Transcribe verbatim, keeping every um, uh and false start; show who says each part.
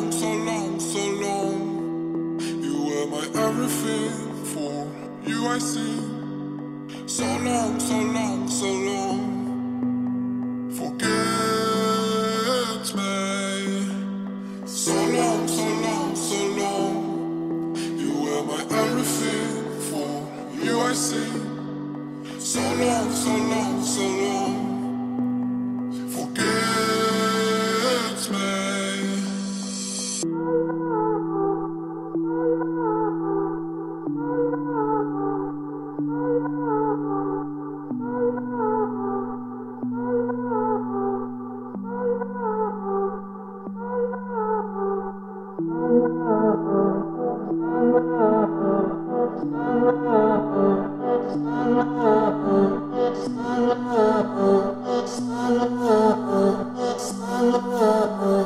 Speaker 1: long, so long, so long. You were my everything, for you I sing. So long, so long, so long. Forget me. So long, so long, so long. You were my everything, for you I sing. So long, so long, so long. Forget me.
Speaker 2: Oh,